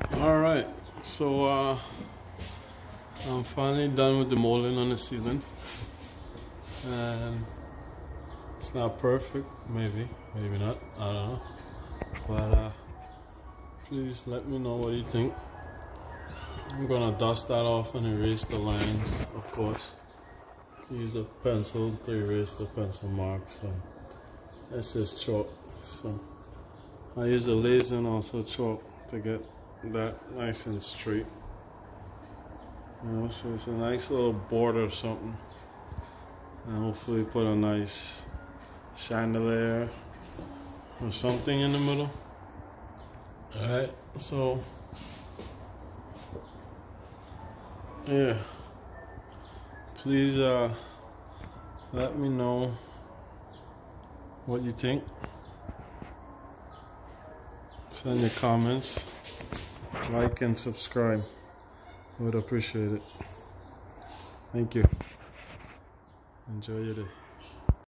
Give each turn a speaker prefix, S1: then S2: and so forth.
S1: Alright, so I'm finally done with the molding on the ceiling, and it's not perfect, maybe not, I don't know, but please let me know what you think. I'm gonna dust that off and erase the lines, of course. Use a pencil to erase the pencil marks, so that's just chalk. So I use a laser and also chalk to get that nice and straight, so it's a nice little border or something, and hopefully put a nice chandelier or something in the middle. Alright, so yeah, please let me know what you think. Send your comments, like and subscribe. I would appreciate it. Thank you. Enjoy your day.